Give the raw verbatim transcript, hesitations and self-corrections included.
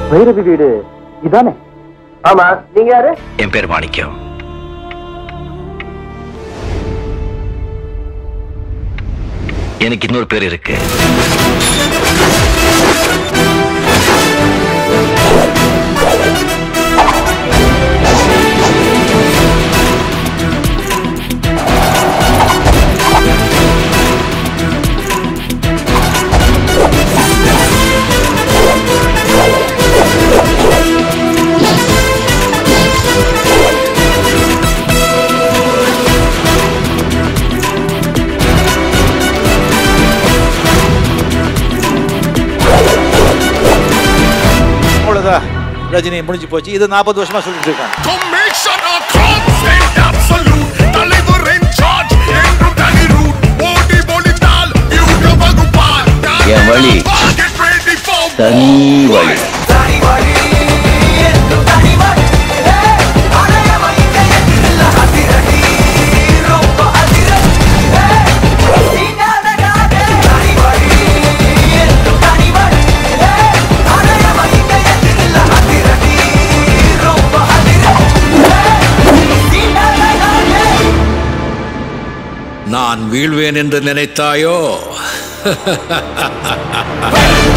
வைரவி வீடு இதானே? ஆமா. நீங்க யாரு? என் பேர் மாணிக்கம். எனக்கு இன்னொரு பேர் இருக்கு. ரஜினி முடிஞ்சு போச்சு. இது நாற்பது வருஷமா சொல்லிட்டு இருக்காங்க. என் வழி தனி வழி. நான் வீழ்வேன் என்று நினைத்தாயோ?